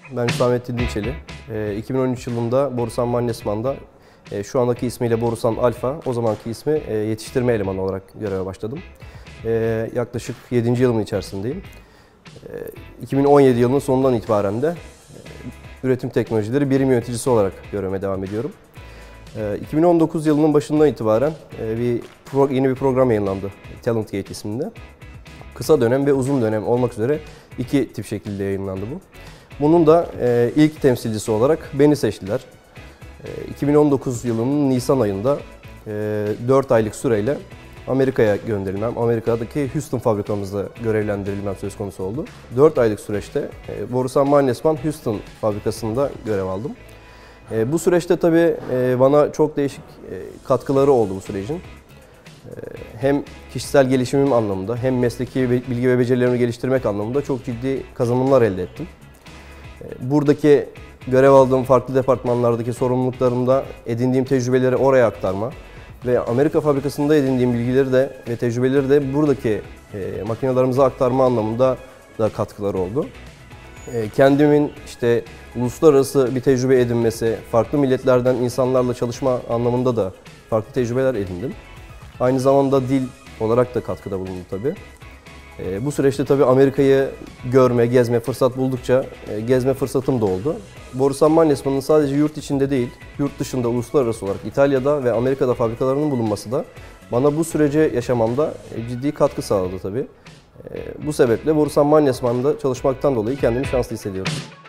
Ben Hüsamettin Dinçeli. 2013 yılında Borusan Mannesmann'da şu andaki ismiyle Borusan Alfa, o zamanki ismi yetiştirme elemanı olarak göreve başladım. Yaklaşık 7. yılımın içerisindeyim. 2017 yılının sonundan itibaren de üretim teknolojileri birim yöneticisi olarak görevime devam ediyorum. 2019 yılının başından itibaren yeni bir program yayınlandı, Talent Gate isminde. Kısa dönem ve uzun dönem olmak üzere iki tip şekilde yayınlandı bu. Bunun da ilk temsilcisi olarak beni seçtiler. 2019 yılının Nisan ayında 4 aylık süreyle Amerika'ya gönderilmem, Amerika'daki Houston fabrikamızda görevlendirilmem söz konusu oldu. 4 aylık süreçte Borusan Mannesmann Houston fabrikasında görev aldım. Bu süreçte tabii bana çok değişik katkıları oldu bu sürecin. Hem kişisel gelişimim anlamında hem mesleki bilgi ve becerilerimi geliştirmek anlamında çok ciddi kazanımlar elde ettim. Buradaki görev aldığım farklı departmanlardaki sorumluluklarımda edindiğim tecrübeleri oraya aktarma ve Amerika fabrikasında edindiğim bilgileri de ve tecrübeleri de buradaki makinelerimize aktarma anlamında da katkıları oldu. Kendimin uluslararası bir tecrübe edinmesi, farklı milletlerden insanlarla çalışma anlamında da farklı tecrübeler edindim. Aynı zamanda dil olarak da katkıda bulundu tabii. Bu süreçte tabii Amerika'yı görme, gezme fırsat buldukça gezme fırsatım da oldu. Borusan Mannesmann'ın sadece yurt içinde değil, yurt dışında uluslararası olarak İtalya'da ve Amerika'da fabrikalarının bulunması da bana bu süreci yaşamamda ciddi katkı sağladı tabii. Bu sebeple Borusan Mannesmann'da çalışmaktan dolayı kendimi şanslı hissediyorum.